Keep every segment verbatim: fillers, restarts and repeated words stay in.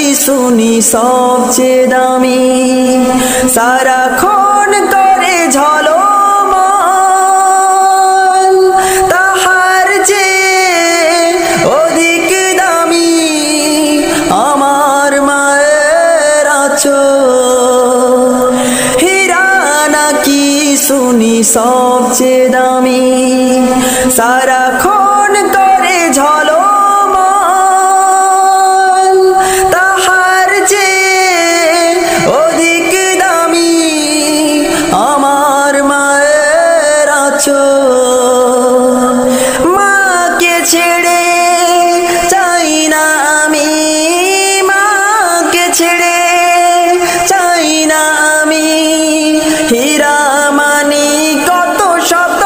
শুনি সবচেয়ে দামি, সারাক্ষণ করে ঝলমল, তাহার চেয়ে অধিক দামি আমার মায়ের আঁচল। হীরা নাকি শুনি সবচেয়ে দামি, সারাক্ষণ করে ঝলমল, তাহার চেয়ে অধিক দামি আমার মায়ের আঁচল। মাকে ছেড়ে চাই না আমি, মাকে ছেড়ে চাই না আমি, হীরা মানি কত শত।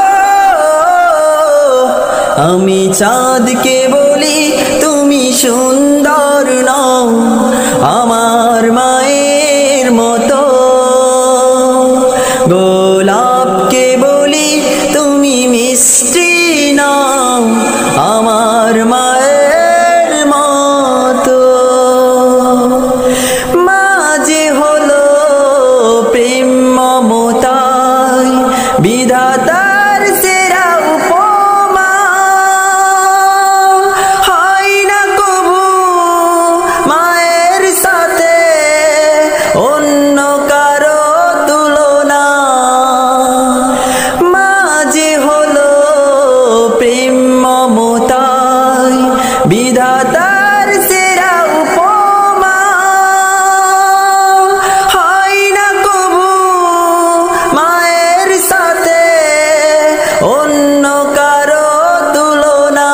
আমি চাঁদকে বলি তুমি সুন্দর নও আমার মায়ের মতো, গোলাপকে বলি তুমি মিষ্টি নও আমার মায়ের মতো। মা যে হলো প্রেম মমতায় বিধাতার সেরা উপমা, হয় না কবু মায়ের সাথে অন্য কারো তুলনা। মা যে হলো প্রেম মমতায় বিধাতার সেরা উপমা, হয় না কবু মায়ের সাথে অন্য কারো তুলনা।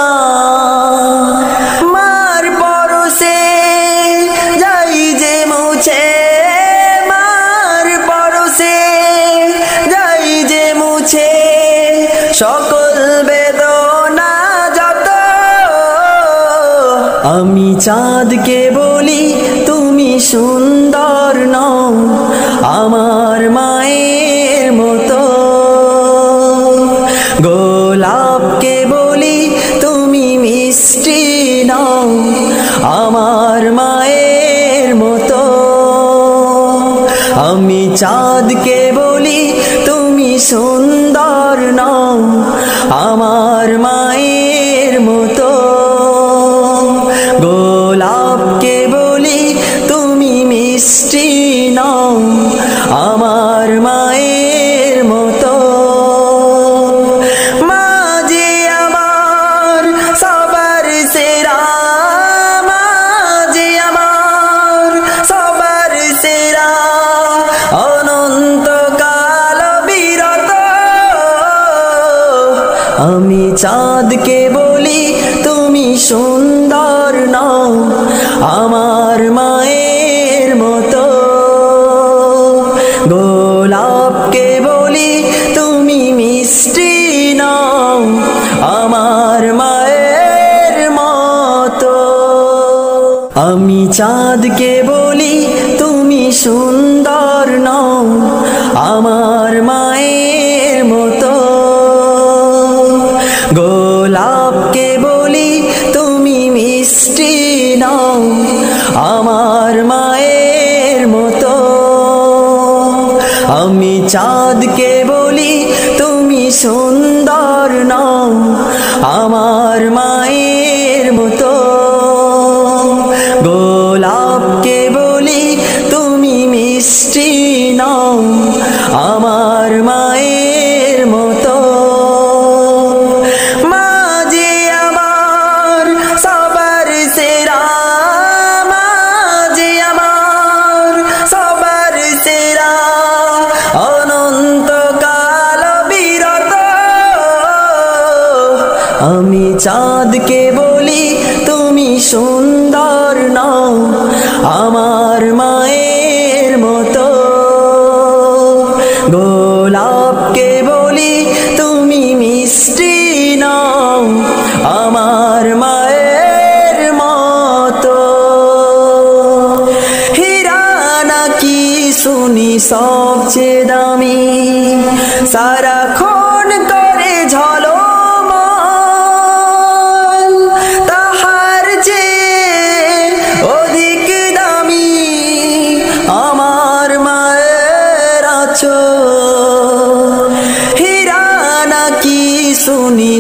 মার পরশে যাই যে মুছে, মার পরশে যাই যে মুছে, সকল বেদনা যত। আমি চাঁদকে বলি তুমি সুন্দর নও আমার মায়ের মতো, গোলাপকে বলি তুমি মিষ্টি নও আমার মায়ের মতো। আমি চাঁদকে বলি তুমি সুন্দর নও আমার মায়ের মতো, গোলাপকে বলি তুমি মিষ্টি নও আমার মায়ের মতো। মা যে আমার সবার সেরা, মা যে আমার সবার সেরা, অনন্তকাল বিরত। আমি চাঁদকে বলি তুমি সুন্দর নও আমার মায়ের মতো, গোলাপকে বলি তুমি মিষ্টি নও আমার মায়ের মতো। আমি চাঁদকে বলি তুমি সুন্দর নও আমার মায়ের মতো, গোলাপকে বলি তুমি মিষ্টি নও আমার মায়ের মতো। আমি চাঁদকে বলি তুমি সুন্দর নও আমার মায়ের মতো, গোলাপকে বলি তুমি মিষ্টি নও আমার মায়ের মতো। মা যে আমার সবার সেরা, মা যে আমার সবার সেরা, অনন্তকাল বিরত। আমি চাঁদকে বলি তুমি সুন্দর নও আমার মায়ের মতো, গোলাপকে বলি তুমি মিষ্টি নও আমার মায়ের মতো। হীরা নাকি শুনি সবচেয়ে দামি, সারাক্ষণ করে ঝলমল, তাহার চেয়ে অধিক দামি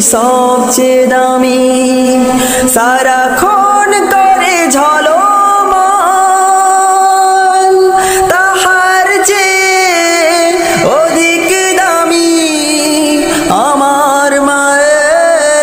সবচেয়ে দামি সারাক্ষণ করে ঝলমল তাহার চেয়ে অধিক দামি আমার মায়ের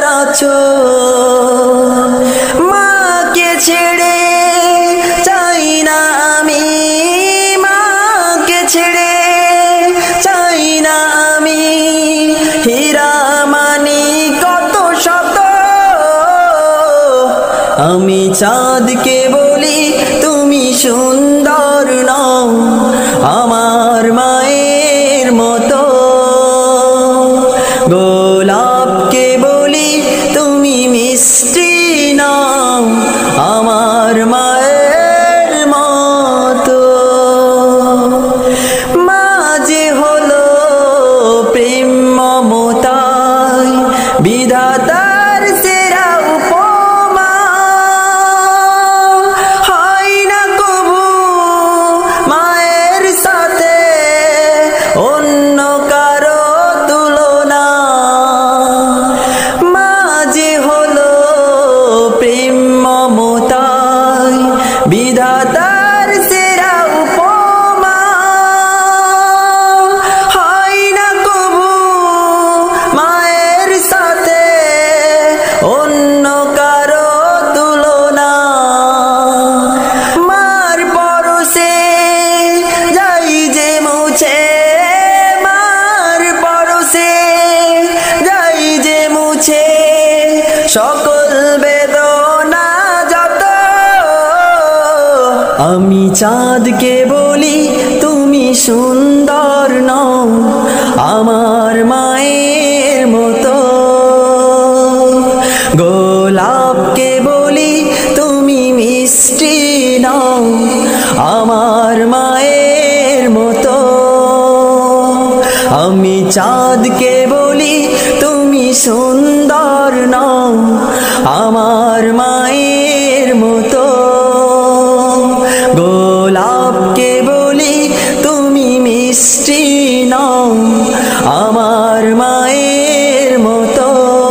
আঁচল মাকে ছেড়ে চাই না আমি মাকে ছেড়ে চাই না আমি হীরা মানি কত শত আমি চাঁদকে বলি তুমি সুন্দর নও আমার মায়ের মতো গোলাপকে বলি তুমি মিষ্টি নও আমার মায়ের মতো মা যে হলো প্রেম মমতায় বিধাতার সেরা উপমা হয় না কবু মায়ের সাথে অন্য কারো তুলনা মা যে হলো প্রেম মমতায় বিধাতার সেরা উপমা হয় না কবু মায়ের সাথে অন্য কারো তুলনা মার পরশে যাই যে মুছে মার পরশে যাই যে মুছে সকল বেদনা যত আমি চাঁদকে বলি তুমি সুন্দর নও আমার মায়ের মতো গোলাপকে বলি তুমি মিষ্টি নও আমার মায়ের মতো আমি চাঁদকে বলি তুমি সুন্দর নও আমার মায়ের মতো গোলাপকে বলি তুমি মিষ্টি নও আমার মায়ের মতো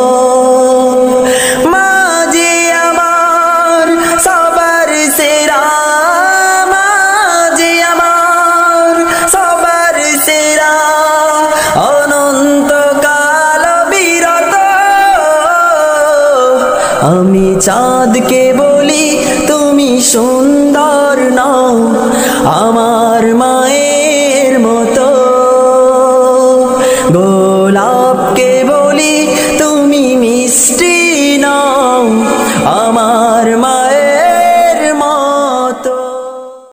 মা যে আমার সবার সেরা মা যে আমার সবার সেরা অনন্তকাল বিরত আমি চাঁদকে বলি তুমি সুন্দর নও আমার মায়ের